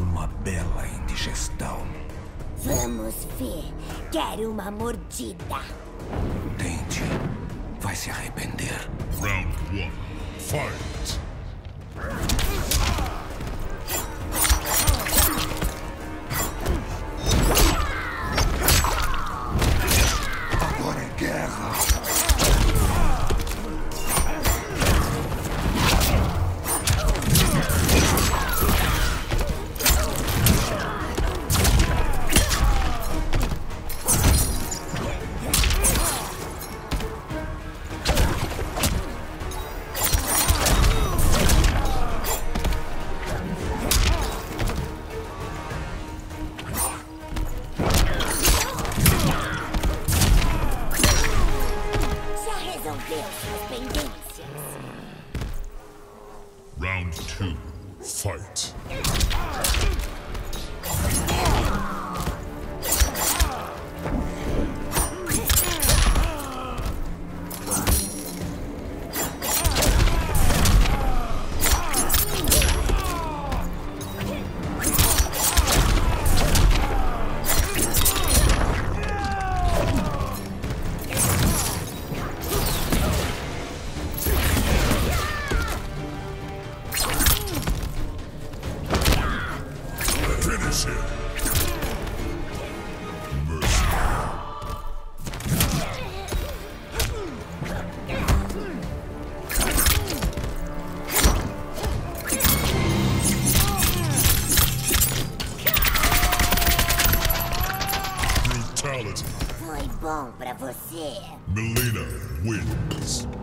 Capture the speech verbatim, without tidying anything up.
uma bela indigestão. Vamos ver. Quero uma mordida. Tente. Vai se arrepender. Round one. Fight! Agora é guerra. Round two. Fight! Finish him! Mercy. Brutality. Foi bom pra você. Mileena wins.